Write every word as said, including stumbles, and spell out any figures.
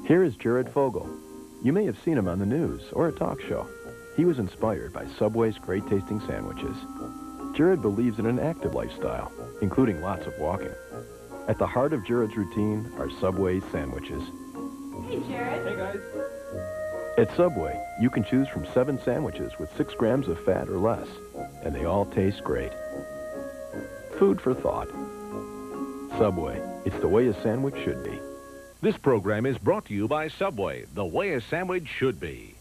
Here is Jared Fogle. You may have seen him on the news or a talk show. He was inspired by Subway's great-tasting sandwiches. Jared believes in an active lifestyle, including lots of walking. At the heart of Jared's routine are Subway sandwiches. Hey, Jared. Hey, guys. At Subway, you can choose from seven sandwiches with six grams of fat or less, and they all taste great. Food for thought. Subway, it's the way a sandwich should be. This program is brought to you by Subway, the way a sandwich should be.